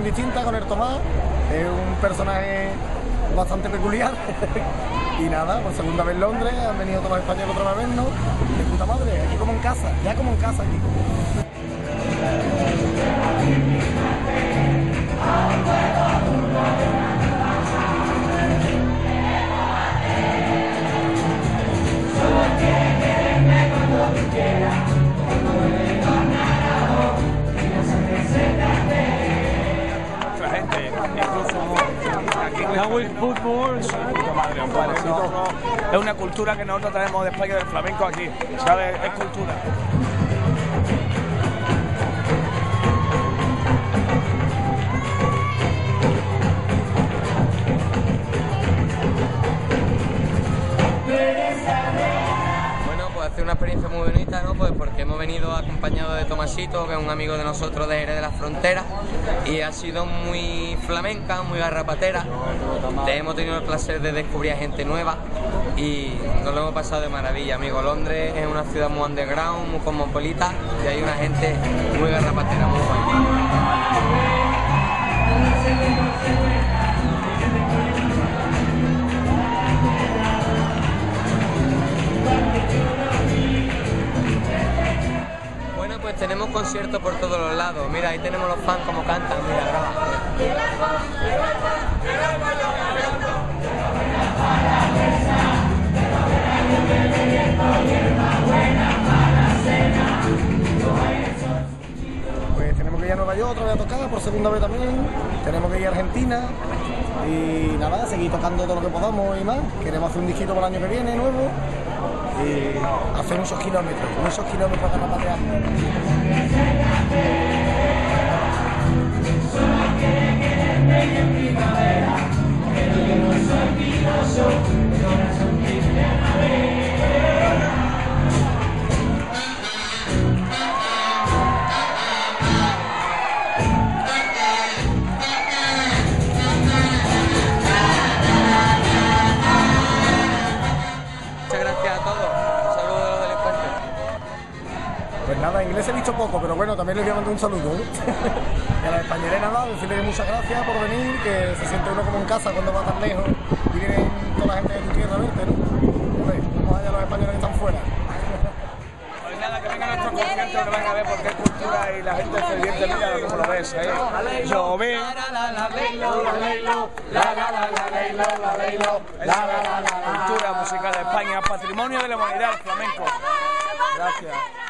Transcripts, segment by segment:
distinta con el Tomás, es un personaje bastante peculiar. Y nada, por segunda vez en Londres, han venido todos los españoles otra vez a vernos. De puta madre, aquí como en casa, ya como en casa aquí. Nuestra gente, incluso aquí en fútbol, es una cultura que nosotros traemos de España, del flamenco aquí, ¿sabes? Es cultura. Una experiencia muy bonita, ¿no? Pues porque hemos venido acompañados de Tomasito, que es un amigo de nosotros de Jerez de la Frontera, y ha sido muy flamenca, muy garrapatera. Hemos tenido el placer de descubrir a gente nueva y nos lo hemos pasado de maravilla, amigo. Londres es una ciudad muy underground, muy cosmopolita, y hay una gente muy garrapatera, muy buena. Pues tenemos conciertos por todos los lados. Mira, ahí tenemos los fans como cantan, mira, graba. Pues tenemos que ir a Nueva York otra vez a tocar, por segunda vez también. Tenemos que ir a Argentina y nada, seguir tocando todo lo que podamos y más. Queremos hacer un disquito para el año que viene nuevo. Y hacer muchos kilómetros garrapateando. Pues nada, inglés he visto poco, pero bueno, también les voy a mandar un saludo, ¿eh? Y a los españoles nada, decirles muchas gracias por venir, que se siente uno como en casa cuando va tan lejos y vienen toda la gente de tu tierra a verte, ¿no? Hombre, vamos allá a los españoles que están fuera. Pues nada, que vengan a nuestros conciertos, que vengan a ver porque es cultura y la gente se divierte, mira como lo ves, ¿eh? Yo ve. Cultura musical de España, patrimonio de la humanidad, el flamenco. Gracias.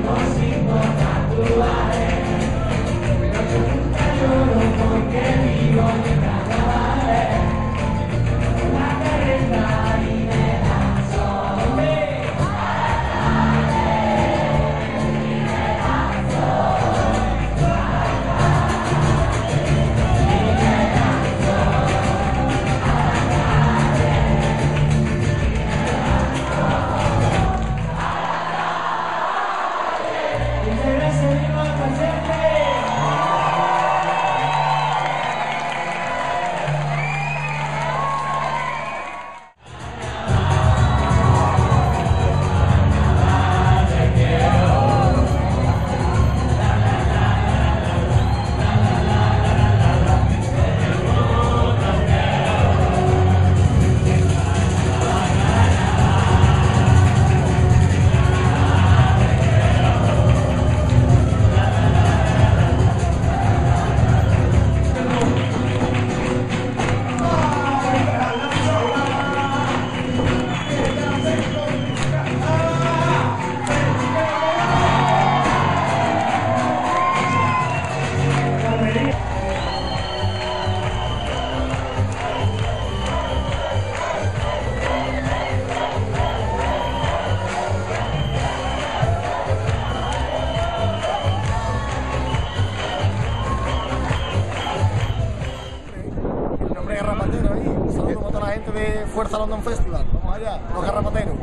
Garrapatero ahí, un saludo para toda la gente de Fuerza London Festival, vamos allá, los garrapateros.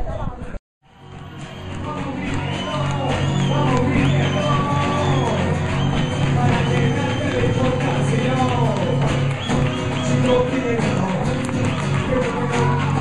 No